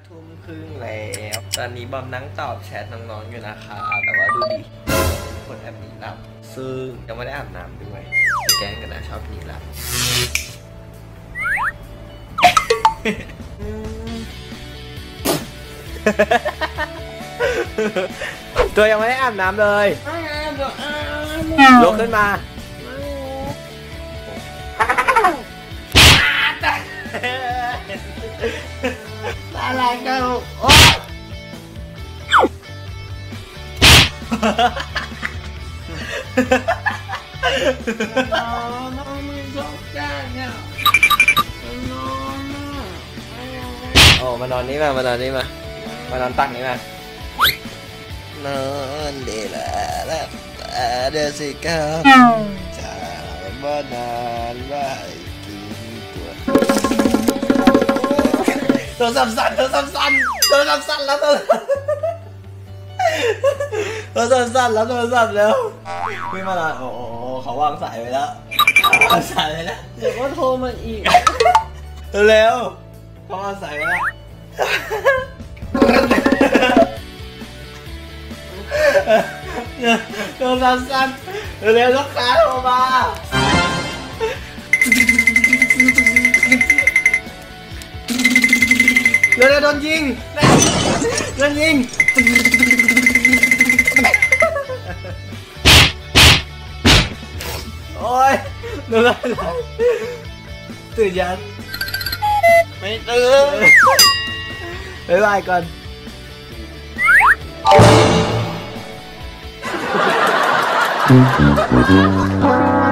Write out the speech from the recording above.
5:30แล้วตอนนี้บอมนั่งตอบแชทน้องๆอยู่นะคะแต่ว่าดูดิคนแอบหนีหลับซึ่งยังไม่ได้อาบน้ำด้วยแกล้งกันนะชอบหนีหลับตัวยังไม่ได้อาบน้ำเลยลุกขึ้นมาอะไรกันโอ๊ยน้องไม่ชอบแกล้งเนี่ยโอ้มานอนนี่มามานอนนี่มามานอนตักนี่มานอนดีแล้วเดี๋ยวสิครับจะบ้านานไม่กินตัวสับสั่นแล้วตัวสับสั่นแล้วพี่มาละโอ้เขาวางสายไปแล้วเดี๋ยวก็โทรมาอีกเร็วเขาวางสายไปแล้วตัวสั่นเร็วลูกค้าโทรมาเร็วโดนยิงโอ้ยดูอะไรตื่นยังไม่ตื่นบ๊ายบายก่อน